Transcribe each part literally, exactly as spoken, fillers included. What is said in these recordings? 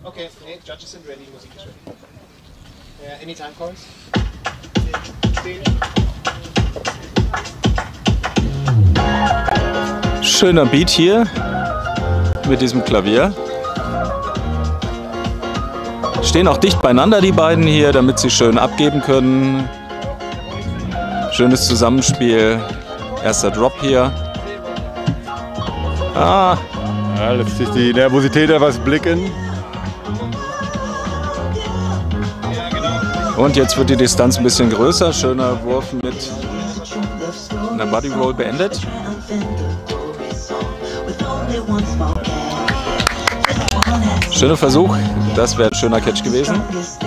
Okay, nee, Judges sind ready, Musik ist ready. Uh, anytime chorus? Schöner Beat hier mit diesem Klavier. Stehen auch dicht beieinander die beiden hier, damit sie schön abgeben können. Schönes Zusammenspiel. Erster Drop hier. Ah. Ja, lässt sich die Nervosität etwas blicken. Und jetzt wird die Distanz ein bisschen größer. Schöner Wurf mit einer Body Roll beendet. Schöner Versuch. Das wäre ein schöner Catch gewesen.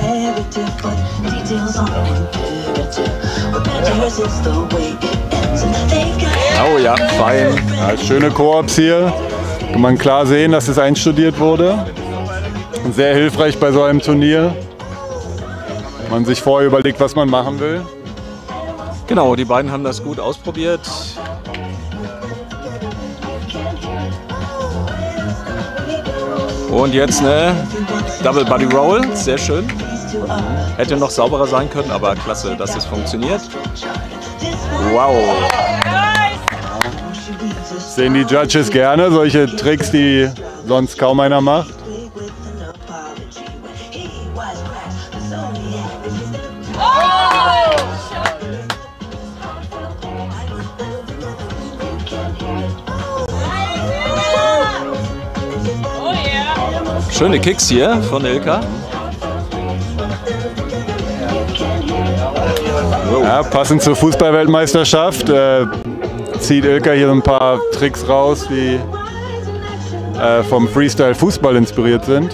Oh ja, fein. Ja, schöne Koops hier. Kann man klar sehen, dass es einstudiert wurde. Und sehr hilfreich bei so einem Turnier. Man sich vorher überlegt, was man machen will. Genau, die beiden haben das gut ausprobiert. Und jetzt eine Double Body Roll, sehr schön. Hätte noch sauberer sein können, aber klasse, dass es funktioniert. Wow. Sehen die Judges gerne, solche Tricks, die sonst kaum einer macht. Schöne Kicks hier von Ilka. Ja, passend zur Fußballweltmeisterschaft äh, zieht Ilka hier ein paar Tricks raus, die äh, vom Freestyle-Fußball inspiriert sind.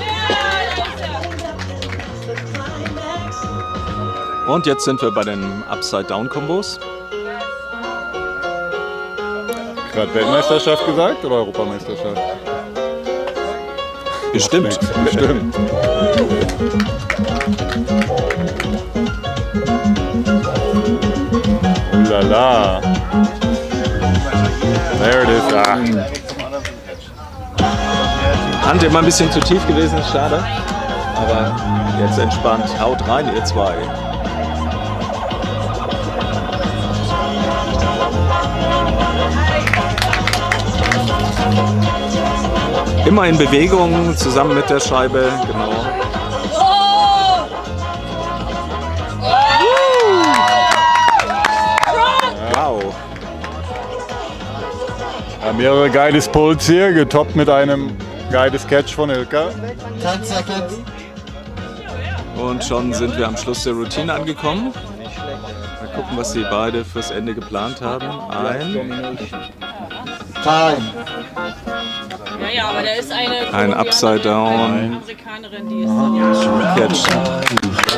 Und jetzt sind wir bei den Upside-Down-Kombos. Gerade Weltmeisterschaft gesagt oder Europameisterschaft? Bestimmt. Bestimmt. Ulala. There it is. Ah. Hand immer ein bisschen zu tief gewesen, schade. Aber jetzt entspannt. Haut rein, ihr zwei. Immer in Bewegung, zusammen mit der Scheibe, genau. Wow. Ja, mehrere geiles Pulls hier, getoppt mit einem geiles Catch von Ilka. Und schon sind wir am Schluss der Routine angekommen. Mal gucken, was die beide fürs Ende geplant haben. Ein. Ja, ja, aber da ist eine Ein Upside Down. Amerikanerin, die ist dann ja Catch.